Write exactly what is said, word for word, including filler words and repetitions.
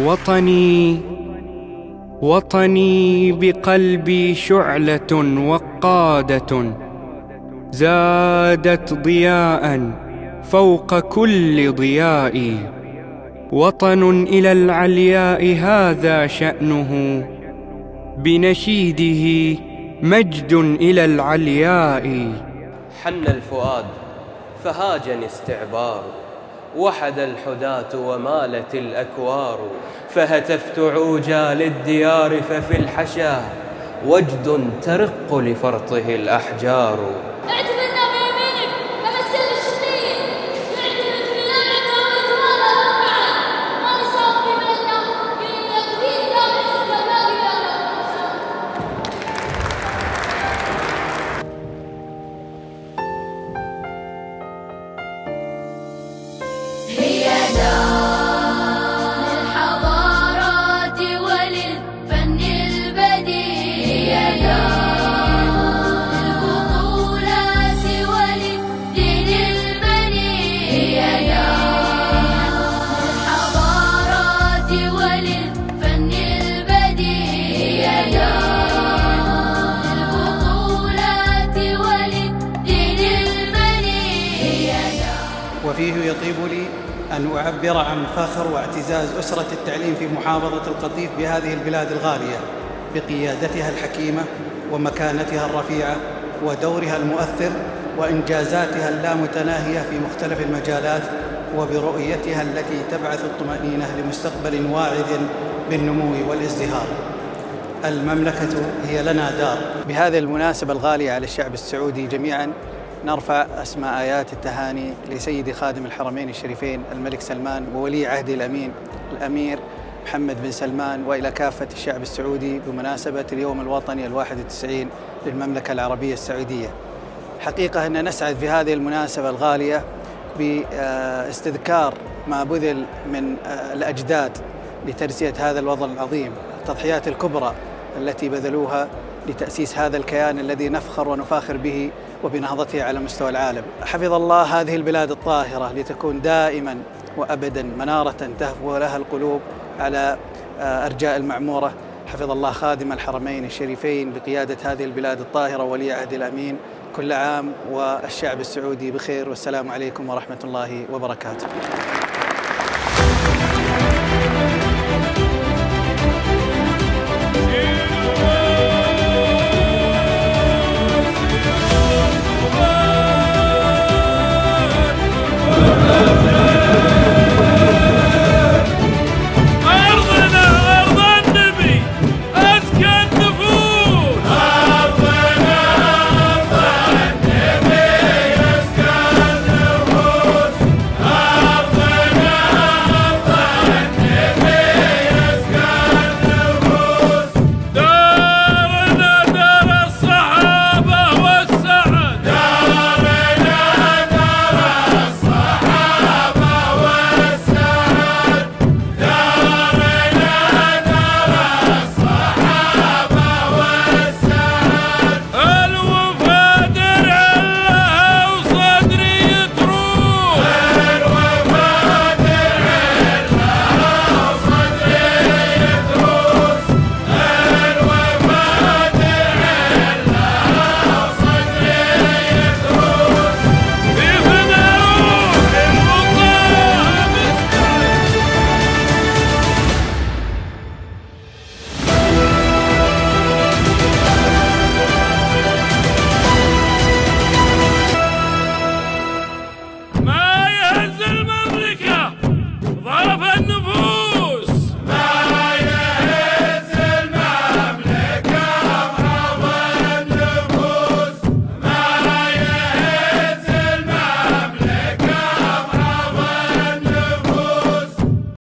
وطني وطني بقلبي شعلة وقادة زادت ضياء فوق كل ضياء. وطن إلى العلياء هذا شأنه، بنشيده مجد إلى العلياء. حن الفؤاد فهاجني استعبار، وحد الحداة ومالت الأكوار، فهتفت عوجا للديار ففي الحشا وجد ترق لفرطه الأحجار. هي دار للحضارات وللفن البديع، هي دار للبطولات وللدين المنيع، هي دار للحضارات وللفن البديع، هي دار للبطولات وللدين المنيع، هي دار. وفيه يطيب لي أن أعبر عن فخر واعتزاز أسرة التعليم في محافظة القطيف بهذه البلاد الغالية، بقيادتها الحكيمة ومكانتها الرفيعة ودورها المؤثر وإنجازاتها اللامتناهية في مختلف المجالات، وبرؤيتها التي تبعث الطمأنينة لمستقبل واعد بالنمو والازدهار. المملكة هي لنا دار. بهذه المناسبة الغالية على الشعب السعودي جميعاً نرفع أسمى آيات التهاني لسيدي خادم الحرمين الشريفين الملك سلمان وولي عهده الأمين الأمير محمد بن سلمان، وإلى كافة الشعب السعودي بمناسبة اليوم الوطني الواحد والتسعين للمملكة العربية السعودية. حقيقة أن نسعد في هذه المناسبة الغالية باستذكار ما بذل من الأجداد لترسية هذا الوطن العظيم، التضحيات الكبرى التي بذلوها لتأسيس هذا الكيان الذي نفخر ونفاخر به وبنهضته على مستوى العالم. حفظ الله هذه البلاد الطاهرة لتكون دائما وأبدا منارة تهفو لها القلوب على أرجاء المعمورة. حفظ الله خادم الحرمين الشريفين بقيادة هذه البلاد الطاهرة ولي عهد الأمين. كل عام والشعب السعودي بخير، والسلام عليكم ورحمة الله وبركاته.